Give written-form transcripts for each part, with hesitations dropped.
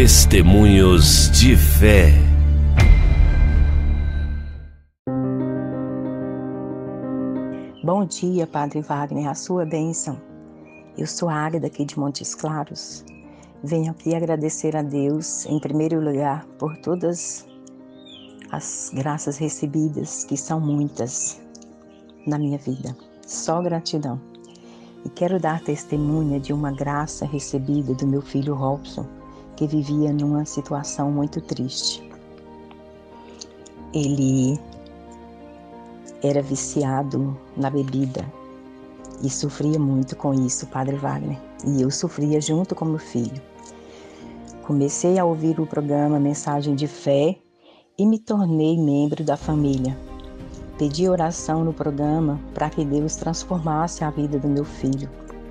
Testemunhos de fé. Bom dia, Padre Wagner, a sua bênção. Eu sou Águida aqui de Montes Claros. Venho aqui agradecer a Deus, em primeiro lugar, por todas as graças recebidas, que são muitas na minha vida. Só gratidão. E quero dar testemunha de uma graça recebida do meu filho Robson, que vivia numa situação muito triste. Ele era viciado na bebida e sofria muito com isso, Padre Wagner. E eu sofria junto com meu filho. Comecei a ouvir o programa Mensagem de Fé e me tornei membro da família. Pedi oração no programa para que Deus transformasse a vida do meu filho.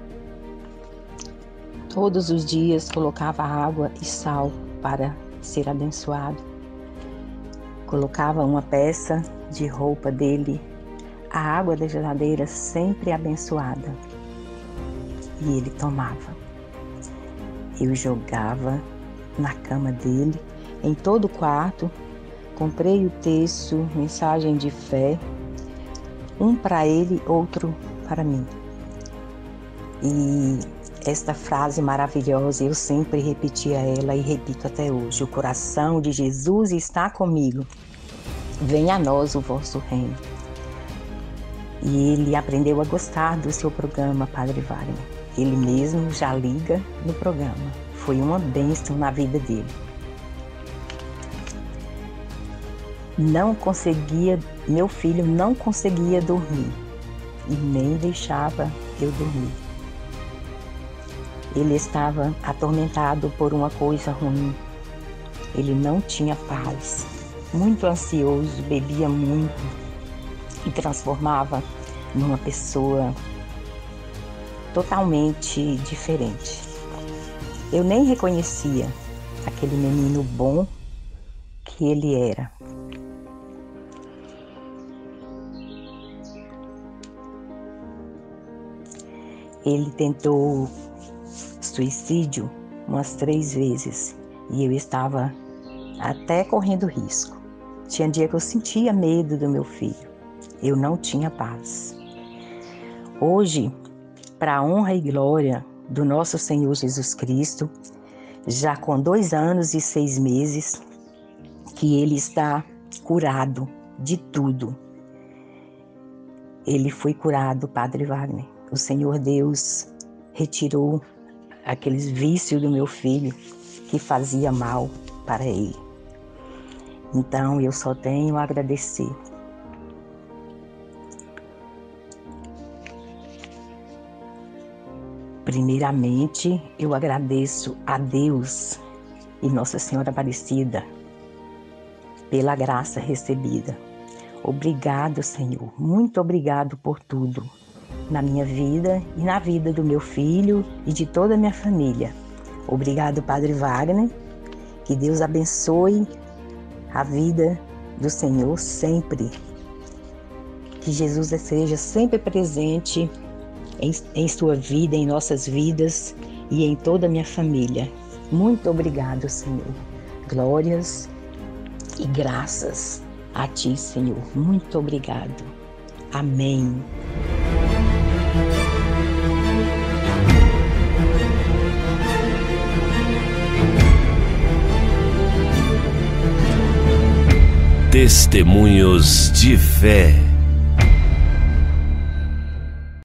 Todos os dias colocava água e sal para ser abençoado. Colocava uma peça de roupa dele, a água da geladeira sempre abençoada. E ele tomava. Eu jogava na cama dele, em todo o quarto. Comprei o texto, Mensagem de Fé, um para ele, outro para mim. E esta frase maravilhosa, eu sempre repetia ela e repito até hoje: o coração de Jesus está comigo. Venha a nós o vosso reino. E ele aprendeu a gostar do seu programa, Padre Wagner. Ele mesmo já liga no programa. Foi uma bênção na vida dele. Meu filho não conseguia dormir e nem deixava eu dormir. Ele estava atormentado por uma coisa ruim. Ele não tinha paz, muito ansioso, bebia muito e transformava numa pessoa totalmente diferente. Eu nem reconhecia aquele menino bom que ele era. Ele tentou suicídio umas 3 vezes e eu estava até correndo risco. Tinha dia que eu sentia medo do meu filho. Eu não tinha paz. Hoje, para a honra e glória do nosso Senhor Jesus Cristo, já com 2 anos e 6 meses, que ele está curado de tudo. Ele foi curado, Padre Wagner. O Senhor Deus retirou aqueles vícios do meu filho que fazia mal para ele. Então eu só tenho a agradecer. Primeiramente, eu agradeço a Deus e Nossa Senhora Aparecida pela graça recebida. Obrigado, Senhor. Muito obrigado por tudo na minha vida e na vida do meu filho e de toda a minha família. Obrigado, Padre Wagner. Que Deus abençoe a vida do Senhor sempre. Que Jesus seja sempre presente em sua vida, em nossas vidas e em toda a minha família. Muito obrigado, Senhor. Glórias e graças a Ti, Senhor. Muito obrigado. Amém. Testemunhos de fé.